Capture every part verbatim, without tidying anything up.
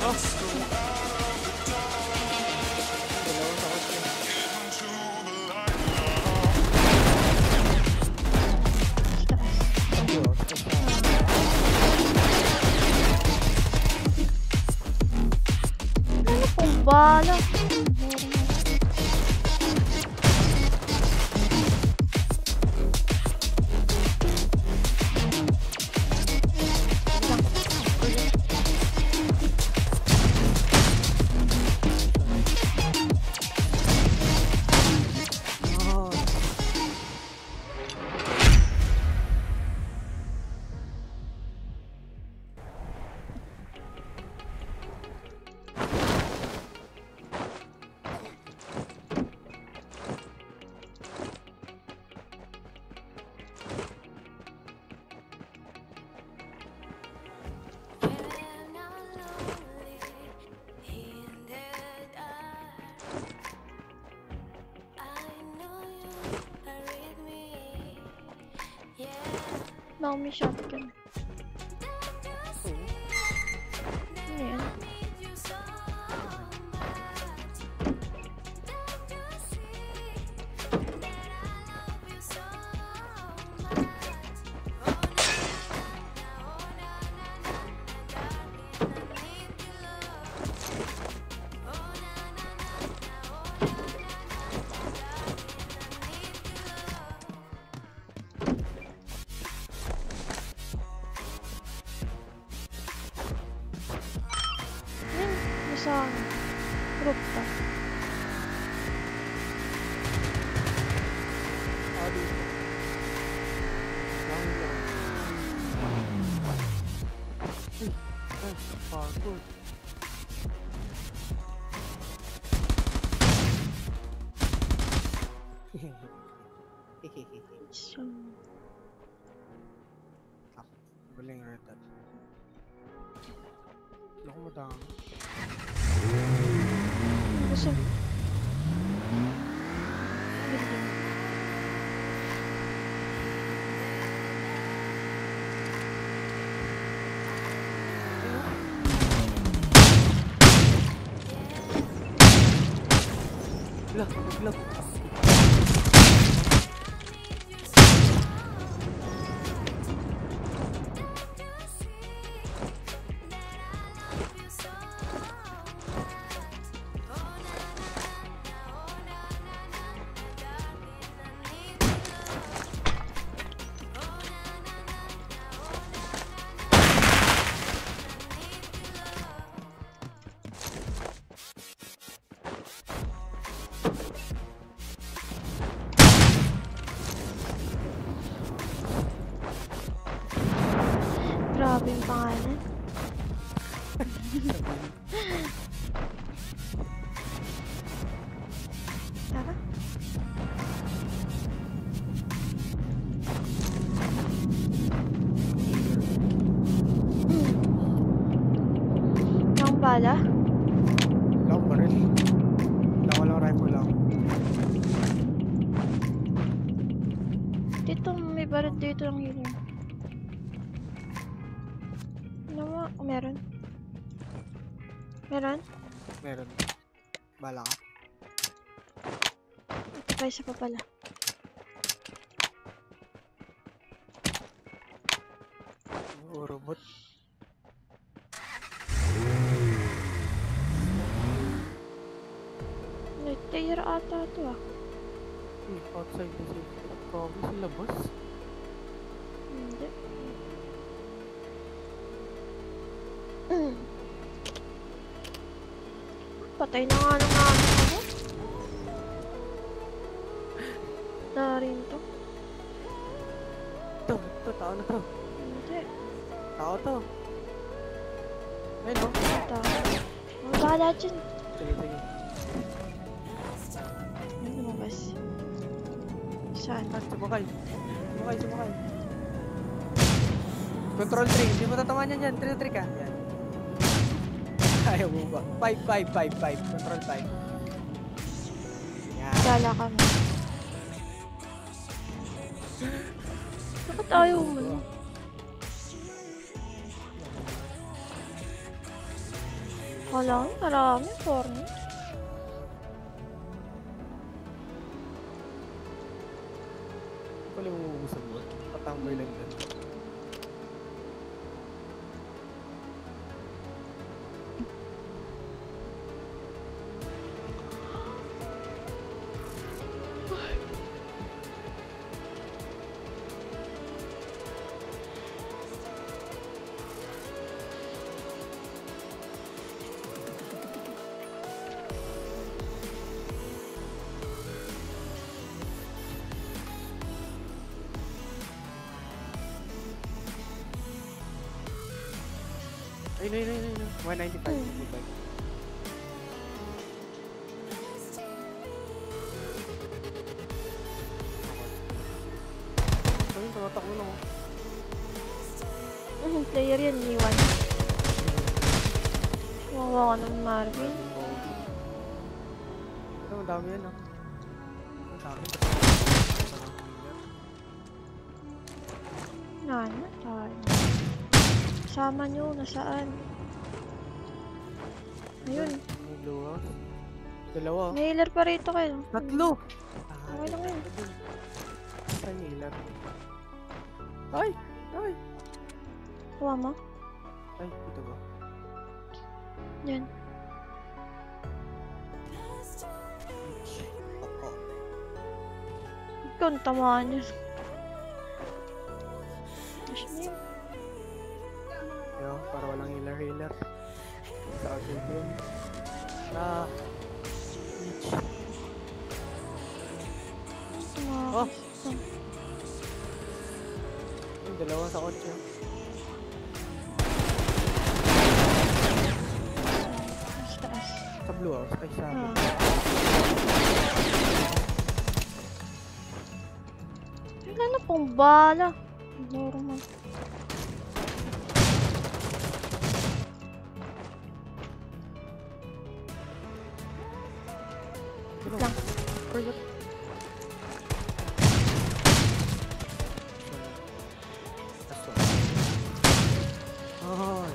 Ano pong bala? Naomi shotgun. Ano yan? Sa rooftop. So, galing red dot. Loko mo dang. Gusto. Look, look. Grabe yung pangalan. Tara. Ang bala? Lang ba rin? Lang walang rifle lang. Dito, may baril dito ang hilo. Ano mo? Meron? Meron? Meron. Bala ka? Ito pa isa pa pala. Oo, robot. Nag-tire ata ito ah. Eh, outside na siya. Probably sa labas. Hindi. Patay na nga ng aming ano. Na rin to. Ito, ito, tao na to. Hindi. Tao to. Ayun o. Tao. Ang bahala dyan. Sige, sige. Ano lumabas? Saan? Ah, sumakay. Sumakay, sumakay. Control three. Hindi mo tatamaan yan dyan. three three ka. Yan. Ayaw mo ba? five five five five. Control five. Yan. Gala kami. Bakit ayaw mo? Kala ko marami, porno. Pala yung uubusan mo. Patambay lang yan. Ayun, ayun, ayun, ayun. one ninety-five. Hmm. Ayun, tumatakbo lang. Anong player yan, Iwan? Wawa ka ng Marvin. Ito, ang dami yan ah. Ang dami. Nana, tayo. Kasama nyo, nasaan? Ayun. May blue house. Dalawa. May healer pa rito kayo. Tatlo! Okay lang yun. Saan yung ilan? Ay! Ay! Kuha mo? Ay, ito ba? Yan. Oo. Ikaw, ang tamaan yun. Tash na yun. Yo, para walang healer-healer. Sa atin yun. Ah. Each. Oh! Tumakas. Yung dalawa sa kotse. Taas, taas. Sa blue house. Ay, sa Ah. Wala na pong bala. Normal. Wait lang. Wait lang. Oh.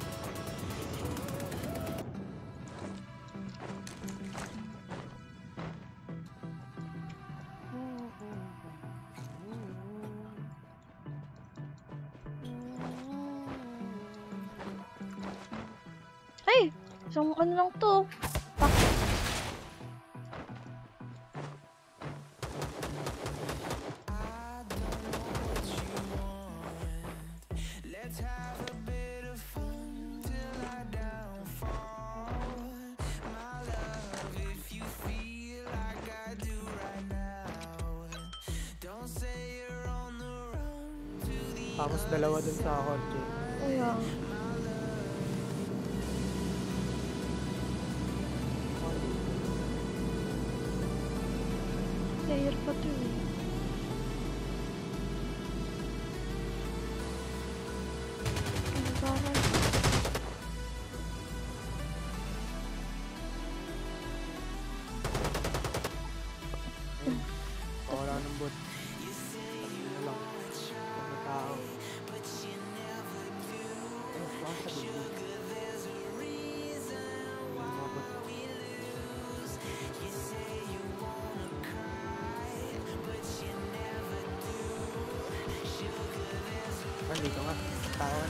Ay! Isang ano lang to. Pak. Tapos dalawa dun sa kotse. Kaya. Player pa to eh. Ano ba ako? Wala ng bot. Ano lang. Mga tao. Ay, baka sa bibig. Mga bot. Ah, dito nga. Tawan.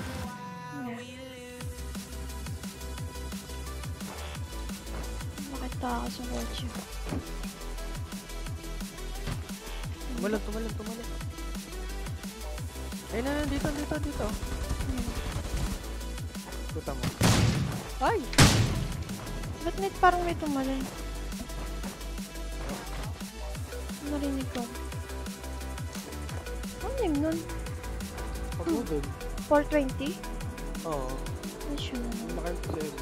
Bakit pa ako sa kotse? Tumalon, tumalon, tumalon. Ayun na, dito, dito, dito. Hmm. Tuta mo. Ay! Ba't may parang may tumalon? Narinig ko. Ano yun nun? Pag mo dun. four twenty? Oo. Ay, sure. Naka-seven.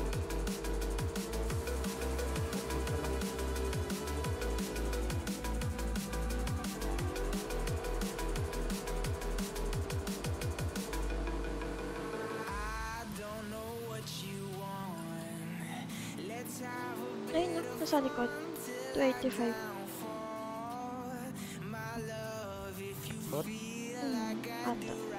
Ay, no. Nasa likod. two eighty-five. Bot? Hmm. Ata.